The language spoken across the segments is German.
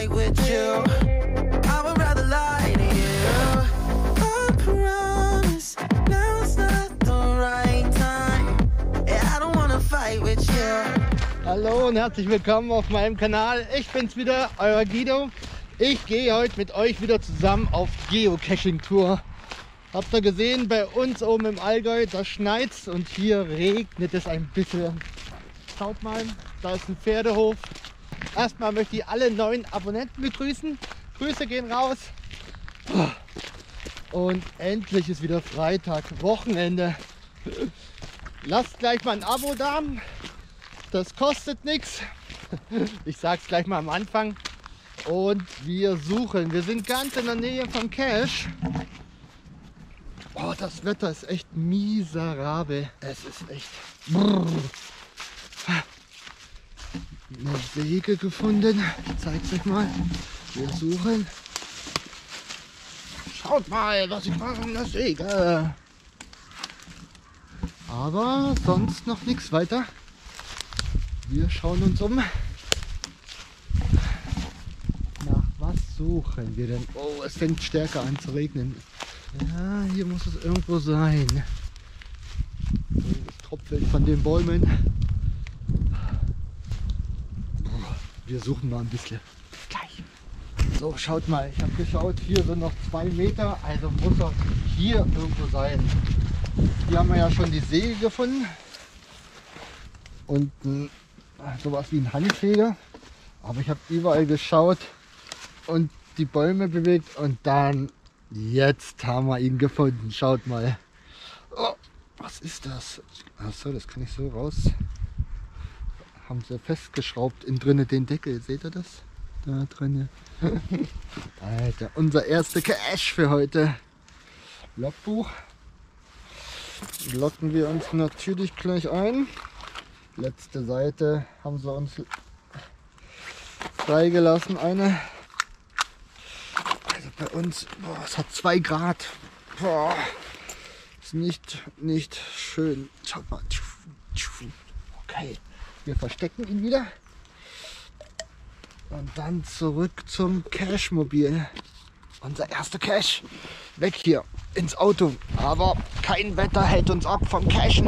fight with you. I would rather lie to you. I promise now's not the right time. Yeah, I don't wanna fight with you. Hallo und herzlich willkommen auf meinem Kanal. Ich bin's wieder, euer Guido. Ich gehe heute mit euch wieder zusammen auf Geocaching-Tour. Habt ihr gesehen, bei uns oben im Allgäu, da schneit's und hier regnet es ein bisschen. Schaut mal, da ist ein Pferdehof. Erstmal möchte ich alle neuen Abonnenten begrüßen. Grüße gehen raus. Und endlich ist wieder Freitag, Wochenende. Lasst gleich mal ein Abo da. Das kostet nichts. Ich sag's gleich mal am Anfang. Und wir suchen. Wir sind ganz in der Nähe vom Cache. Oh, das Wetter ist echt miserabel. Es ist echt. Eine Säge gefunden. Ich zeig's euch mal. Wir suchen. Schaut mal, was ich mache mit der Säge. Aber sonst noch nichts weiter. Wir schauen uns um. Nach was suchen wir denn? Oh, es fängt stärker an zu regnen. Ja, hier muss es irgendwo sein. Es tropft von den Bäumen. Wir suchen mal ein bisschen. Bis gleich. So, schaut mal. Ich habe geschaut, hier sind noch 2 Meter. Also muss er hier irgendwo sein. Hier haben wir ja schon die Säge gefunden. Und sowas wie ein Handfeger. Aber ich habe überall geschaut und die Bäume bewegt. Und dann, jetzt haben wir ihn gefunden. Schaut mal. Oh, was ist das? Achso, das kann ich so raus. Haben sie festgeschraubt in drinnen den Deckel. Seht ihr das? Da drinnen. Alter, unser erster Cache für heute. Logbuch. Locken wir uns natürlich gleich ein. Letzte Seite haben sie uns freigelassen. Eine. Also bei uns, boah, es hat 2 Grad. Boah, ist nicht schön. Schaut mal. Okay. Wir verstecken ihn wieder und dann zurück zum Cache-Mobil. Unser erster Cache. Weg hier ins Auto. Aber kein Wetter hält uns ab vom Cachen.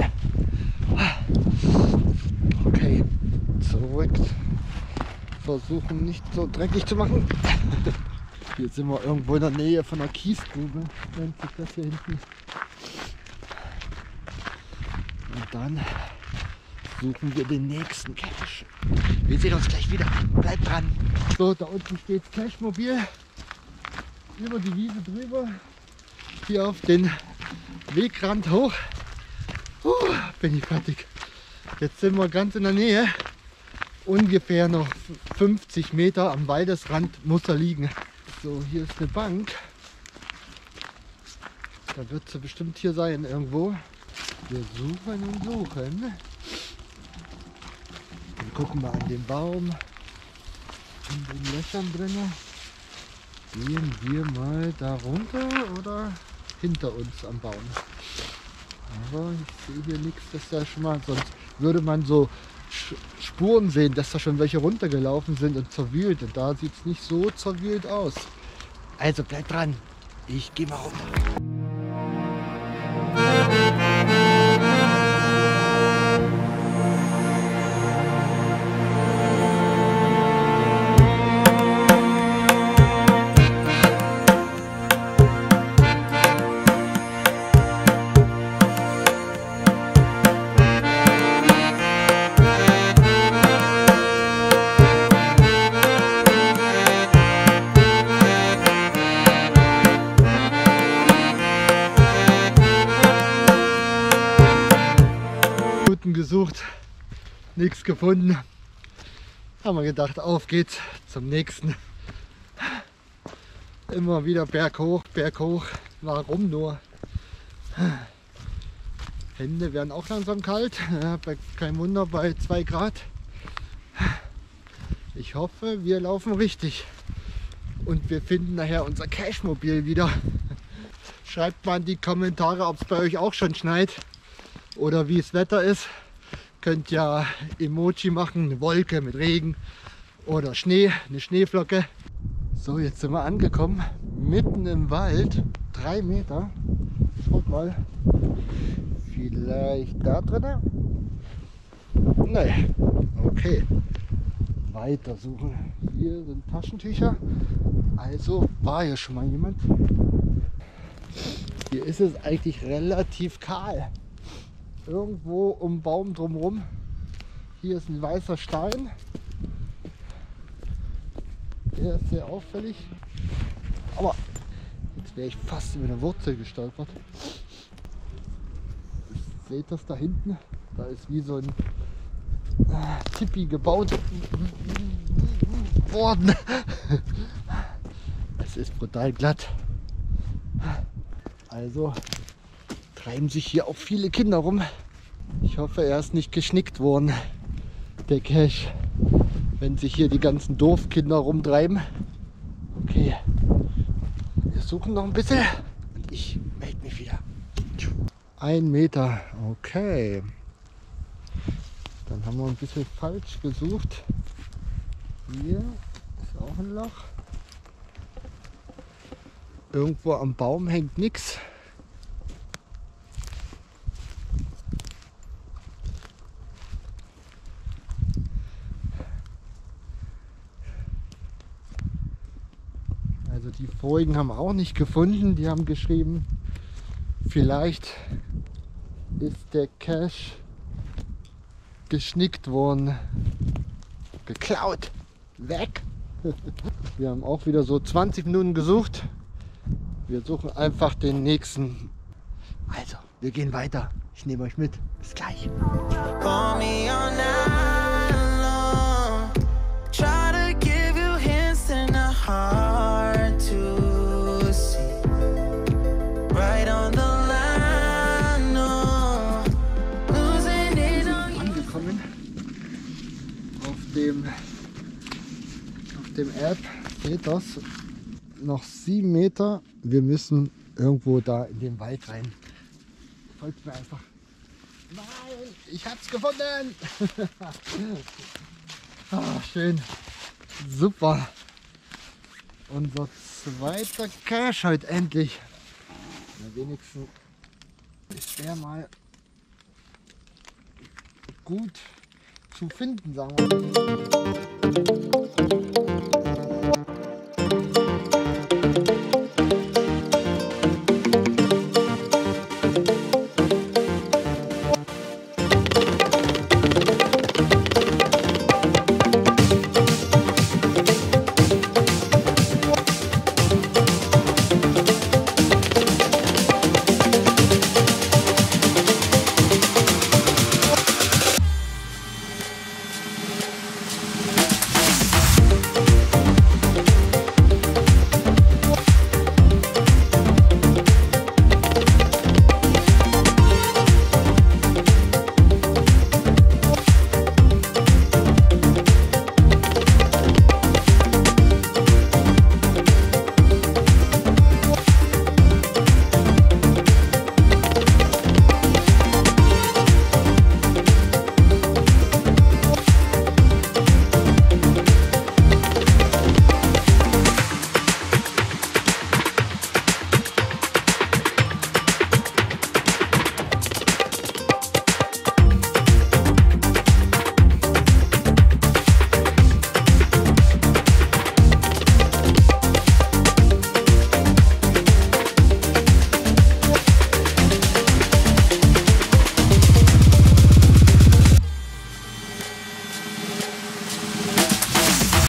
Okay, zurück. Versuchen nicht so dreckig zu machen. Hier sind wir irgendwo in der Nähe von einer Kiesgrube. Nennt sich das hier hinten. Und dann suchen wir den nächsten Cache. Wir sehen uns gleich wieder. Bleibt dran. So, da unten steht das Cache-Mobil. Über die Wiese drüber. Hier auf den Wegrand hoch. Bin ich fertig. Jetzt sind wir ganz in der Nähe. Ungefähr noch 50 Meter am Waldesrand muss er liegen. So, hier ist eine Bank. Da wird sie bestimmt hier sein irgendwo. Wir suchen und suchen. Wir gucken mal an den Baum, in den Löchern drin. Gehen wir mal da runter oder hinter uns am Baum. Aber ich sehe hier nichts, dass da schon mal, sonst würde man so Spuren sehen, dass da schon welche runtergelaufen sind und zerwühlt. Und da sieht es nicht so zerwühlt aus. Also bleibt dran, ich gehe mal runter. Gesucht, nichts gefunden. Haben wir gedacht, auf geht's zum nächsten. Immer wieder berghoch, berghoch. Warum nur? Hände werden auch langsam kalt. Ja, kein Wunder bei 2 Grad. Ich hoffe, wir laufen richtig. Und wir finden nachher unser Cache-Mobil wieder. Schreibt mal in die Kommentare, ob es bei euch auch schon schneit oder wie das Wetter ist. Könnt ja Emoji machen, eine Wolke mit Regen oder Schnee, eine Schneeflocke. So, jetzt sind wir angekommen, mitten im Wald, 3 Meter. Schaut mal, vielleicht da drin? Nee, okay. Weiter suchen. Hier sind Taschentücher, also war hier schon mal jemand. Hier ist es eigentlich relativ kahl. Irgendwo um den Baum drumherum. Hier ist ein weißer Stein. Der ist sehr auffällig. Aber jetzt wäre ich fast über eine Wurzel gestolpert. Seht das da hinten? Da ist wie so ein Tipi gebaut worden. Es ist brutal glatt. Also treiben sich hier auch viele Kinder rum. Ich hoffe, er ist nicht geschnickt worden, der Cache, wenn sich hier die ganzen Dorfkinder rumtreiben. Okay, wir suchen noch ein bisschen und ich melde mich wieder. 1 Meter, okay. Dann haben wir ein bisschen falsch gesucht. Hier ist auch ein Loch. Irgendwo am Baum hängt nichts. Also die vorigen haben auch nicht gefunden. Die haben geschrieben, vielleicht ist der Cache geschnickt worden, geklaut, weg. Wir haben auch wieder so 20 Minuten gesucht. Wir suchen einfach den nächsten. Also, wir gehen weiter. Ich nehme euch mit. Bis gleich. Call me all night long. Try to give you hints and a hard to see. Right on the line, no. Losing it on you. Angekommen auf dem App. Seht das? Noch 7 Meter. Wir müssen irgendwo da in den Wald rein. Folgt mir einfach. Nein, ich hab's gefunden! Ah, schön. Super. Unser zweiter Cache heute endlich. Na, wenigstens ist der mal gut zu finden, sagen wir mal.